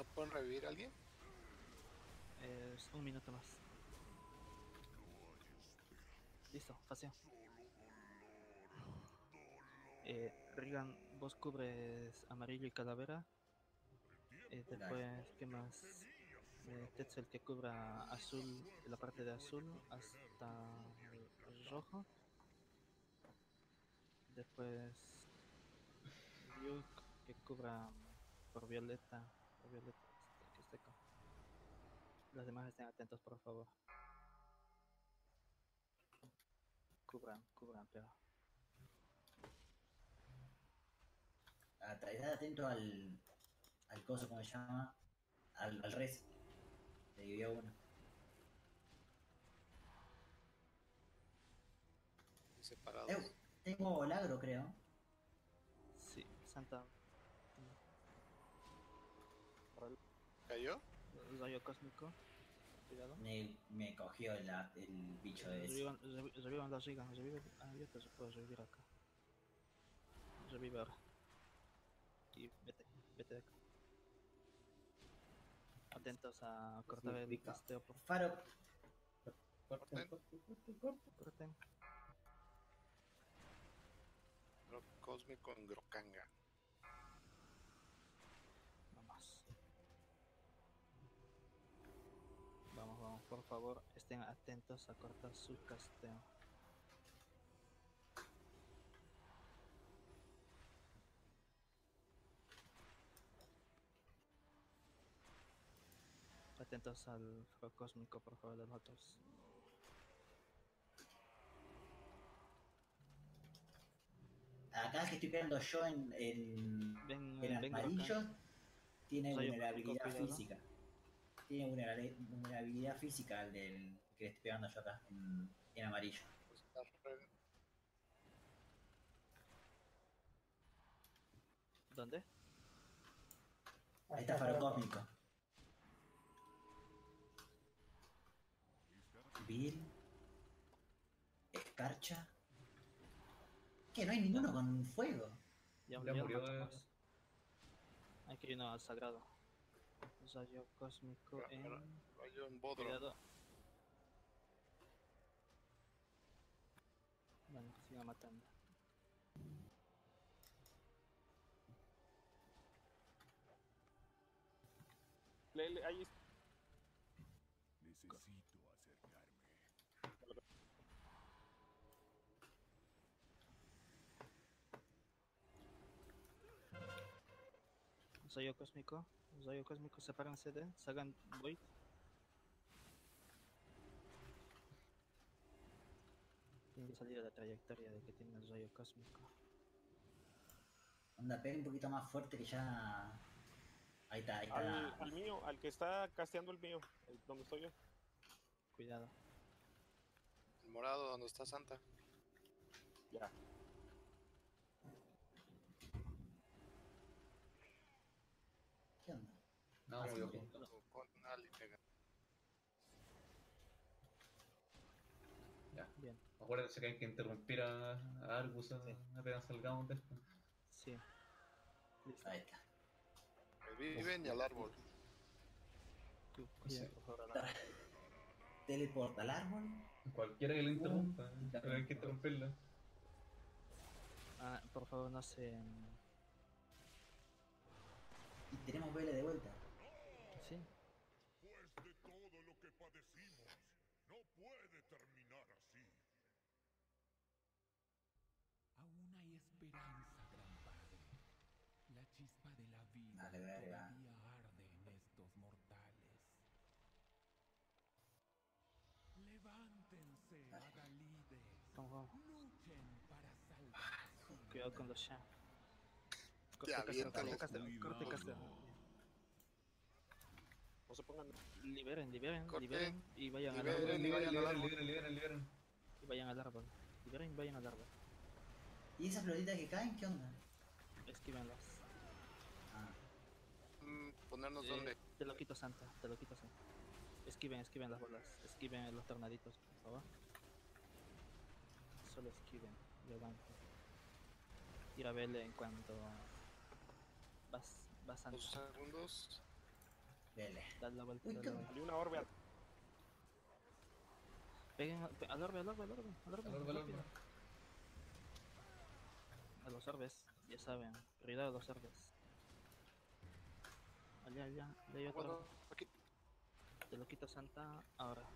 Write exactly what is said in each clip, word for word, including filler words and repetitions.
¿No pueden revivir a alguien? Es un minuto más. Listo, fácil. Eh, Regan, vos cubres amarillo y calavera. Eh, Dale. después, ¿qué más? Eh, Tetzel que cubra azul, la parte de azul hasta el rojo. Después, Duke que cubra por violeta, por violeta hasta que esté con. Los demás estén atentos, por favor. Cubran, cubran, pero. At- Estad atento al, al coso, ¿cómo se llama? Al, al res. Le dividió uno. Separados. Eh, tengo lagro, creo. Sí, Santa. ¿Cayó? Rayo cósmico. Cuidado. Me, me cogió el, el bicho de ese. Revivan, revi- revivan las Regan, revive. Ah, yo te puedo revivir acá. Revive ahora. Y vete, vete de acá. Atentos a cortar el Significa casteo, por Faro. Corten. Corten, corten, corten, corten. corten. Rock cósmico en Grokanga. Vamos. Vamos, vamos, por favor, estén atentos a cortar su casteo. Atentos al faro cósmico, por favor, de los otros. Acá que estoy pegando yo en, en, Ven, en eh, ven amarillo Grokan. tiene Rayo cósmico, vulnerabilidad cuidado. física. Tiene vulnerabilidad, vulnerabilidad física el del que le estoy pegando yo acá en, en amarillo. Pues está re- ¿Dónde? Ahí está Faro Cósmico. Bill. Escarcha. ¿Qué? No hay ninguno con fuego. Ya, Ya ya murió, matamos. Hay que irnos al sagrado. Rayo cósmico en. Rayo en Bodro. Cuidado. Bueno, siga matando. Le, le, ahí está. Necesito acercarme. Rayo cósmico. Rayo cósmico, sepárense de. Sagan Void. Tiene que salir de la trayectoria de que tiene el rayo cósmico. Anda, pega un poquito más fuerte que ya. Ahí está, ahí está. Al, al mío, al que está casteando el mío, el- donde estoy yo. Cuidado. El morado, donde está Santa. Ya. ¿Qué onda? No, Ah, murió. sí, O con Ali pega. Ya. Bien. Acuérdense que hay que interrumpir a, a Argus a- Sí. apenas salgamos de esto. Sí. Listo. Ahí está. Reviven y al árbol. Cu- Cuiden, por favor, a la- Teleporta al árbol. Cualquiera que lo interrumpa, Uh, pero hay que interrumpirlo. Ah, por favor, no se. Y tenemos B L de vuelta. Sí. Pues de todo lo que padecimos, no puede terminar así. Aún hay esperanza, gran padre. La chispa de la vida Dale, verga. todavía arde en estos mortales. Levántense, Adalides. Vamos, vamos. Luchen para salvar su Cuidado vida. con los Sha. Te Corte casteo, avientan corte los- casteo, corte casteo. No se pongan. Liberen, liberen, Corte. liberen y vayan al Liberen. árbol. Liberen, liberen, vayan al liberen, árbol. liberen, liberen, liberen. Y vayan al árbol. Liberen y vayan al árbol. ¿Y esas flotitas que caen? ¿Qué onda? Esquívenlas. Ah, Mm, ¿Ponernos Eh, dónde? Te lo quito, Santa, te lo quito, Santa. Esquiven, esquiven las bolas. Esquiven los tornaditos, por favor. Solo esquiven, yo banco. Tira Vele en cuanto vas, vas Dos Santa. segundos. Dele. Dale la vuelta, Uy, dale la qué- vuelta. Salió una orbe al- Peguen al, pe- al orbe, al orbe, al orbe, al orbe, Al orbe, al rápido. orbe. A los orbes, ya saben, prioridad a los orbes. Allá, allá, allá hay otro. Bueno, aquí. Te lo quito Santa ahora.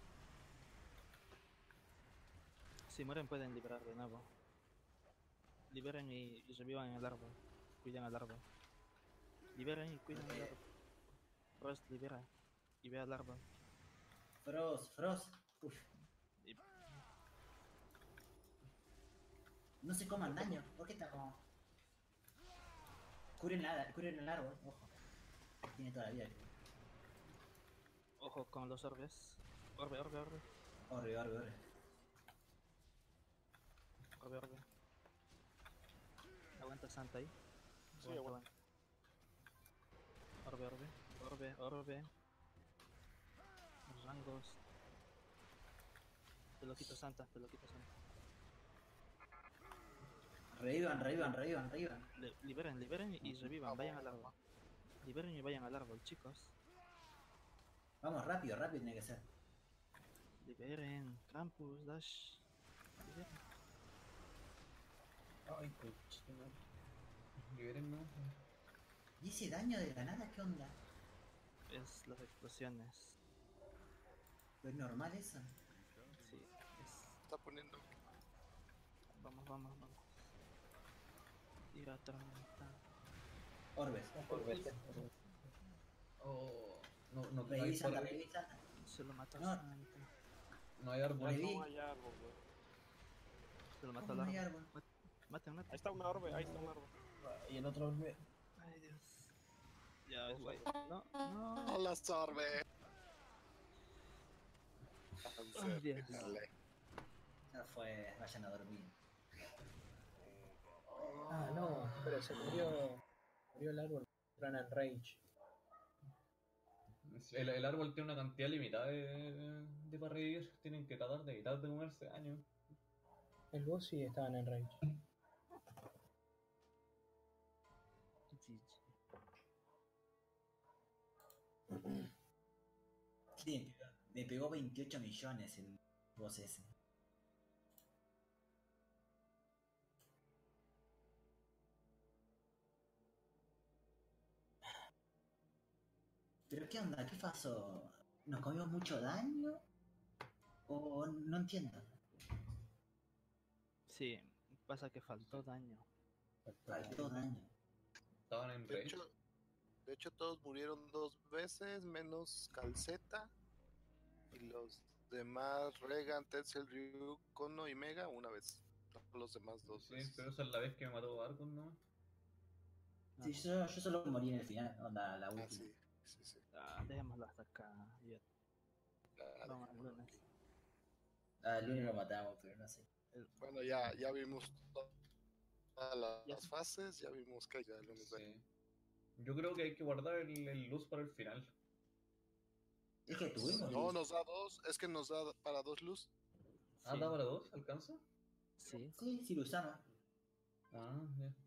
Si mueren pueden liberar de nuevo. Liberen y, y revivan en el árbol. Cuiden al árbol. Liberen y cuiden al árbol. Frost libera y ve al árbol. Frost, Frost. Uf. Y- No se coman daño. ¿Por qué está como.? Curen, la, curen el árbol, ojo. Tiene toda la vida. Ojo con los orbes. Orbe, orbe, orbe. Orbe, orbe, orbe. Orbe, orbe. Aguanta Santa ahí. Sí, aguanta. Orbe, orbe, orbe, orbe. Los rangos. Te lo quito Santa, te lo quito Santa. Revivan, revivan, revivan, revivan. Le- liberen, liberen y revivan, vayan al árbol. Liberen y vayan al árbol, chicos. Vamos, rápido, rápido tiene que ser. Liberen, Krampus, Dash. Liberen. Ay, coche, no. Libérennos. ¿Y ese daño de la nada qué onda? Es las explosiones. ¿Es normal eso? Sí, es. Está poniendo. Vamos, vamos, vamos. Tira tormenta. Orbes. Oh, no, no, no hay Reviví Santa, por ahí. reviví Santa. Se lo mató No. Santa. No hay árbol. Reviví. No hay árbol, güey. Se lo mató ¿Cómo al no hay árbol. árbol? Maten, Ahí maten. está una orbe, ahí está una orbe. Y el otro orbe. Ay, Dios. Ya, es Dos guay. orbes. No, no. ¡No las sorbe! Ay, Dios. Dale. Ya fue, vayan a dormir. Ah, no, pero se murió. Murió el árbol. Run and Rage. El, el árbol tiene una cantidad limitada de, de para revivir. Tienen que tratar de evitar de comerse daño. El boss sí estaban en Rage. G G. Sí, me pegó veintiocho millones el boss ese. ¿Pero qué onda? ¿Qué pasó? ¿Nos comimos mucho daño? ¿O no entiendo? Sí, pasa que faltó daño. Faltó daño. Estaban en De rage. hecho, de hecho, todos murieron dos veces, menos Calceta. Y los demás, Regan, Tetzel, Ryu, Kono y Mega, una vez. Los demás dos Sí, veces. pero esa es la vez que me mató Argon, ¿no? No, Sí, yo, yo solo morí en el final, onda, la Ah, última. sí, sí, sí. ah, dejémoslo hasta acá. Ya, Ah, vamos al dejémoslo. lunes. Ah, el lunes lo matamos, pero no sé. El- Bueno, ya, ya vimos todas las Ya. fases, ya vimos que ya el lunes va. Sí. Yo creo que hay que guardar el, el luz para el final. Es que tuvimos. No, luz. nos da dos, es que nos da para dos luz. Ah, Sí, ¿da para dos? ¿Alcanza? sí. Sí, sí lo usamos. Ah, ya.